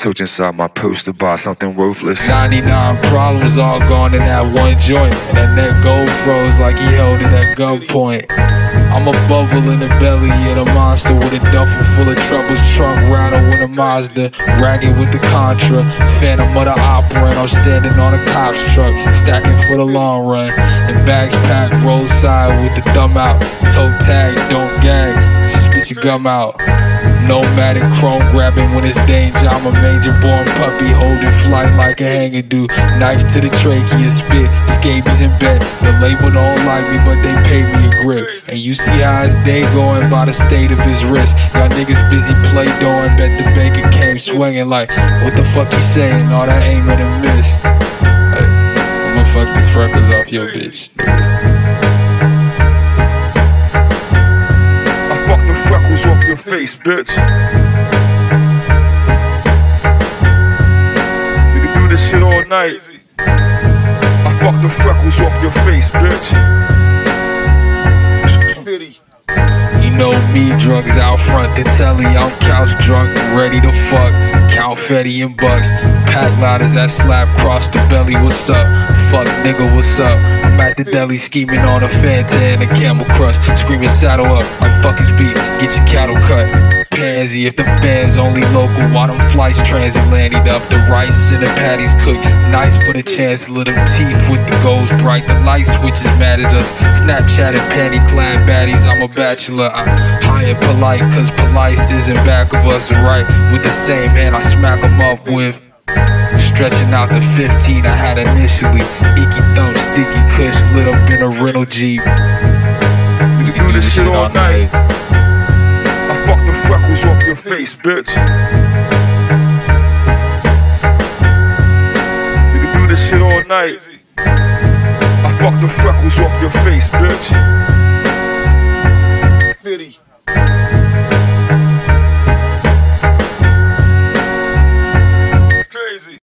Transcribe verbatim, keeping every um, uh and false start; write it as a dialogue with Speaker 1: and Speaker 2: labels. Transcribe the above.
Speaker 1: Search inside my purse to buy something worthless.
Speaker 2: ninety-nine problems all gone in that one joint, and that neck gold froze like he held it at gunpoint. I'm a bubble in the belly of the monster, with a duffel full of troubles, truck rattle with a Mazda, ragged with the Contra, Phantom of the Opera, and I'm standing on a cop's truck, stacking for the long run, and bags packed roadside with the thumb out, toe tag, don't gag, spit your gum out. Nomadic chrome grabbing when it's danger. I'm a major born puppy holding flight like a hanger do. Knife to the trachea, spit, scabies in bed. The label don't like me, but they pay me a grip. And you see how his day going by the state of his wrist. Y'all niggas busy play doing, bet the banker came swinging like, what the fuck you saying? All that aiming and miss. Hey, I'ma fuck the freckles off your bitch.
Speaker 1: Off your face, bitch. We can do this shit all night. I fuck the freckles off your face, bitch.
Speaker 2: You know me, drugs out front, the telly, I'm couch drunk, ready to fuck, count Fetty and bucks, pack ladders that slap cross the belly, what's up, fuck nigga, what's up, I'm at the deli scheming on a Fanta and a Camel Crush, screaming saddle up, like fuck his beat, get your cattle cut, pansy if the fans only local, while them flights transatlantic up, the rice and the patties cooked, nice for the chancellor, them teeth with the goals bright, the light switches mad at us, Snapchat and panty clad baddies, I'm a bachelor, I'm high and polite, cause polite is in back of us, right? With the same hand I smack them up with. Stretching out the fifteen I had initially. Icky thumb, sticky kush, lit up in a rental Jeep.
Speaker 1: We can do this shit all night. I fuck the freckles off your face, bitch. We can do this shit all night. I fuck the freckles off your face, bitch.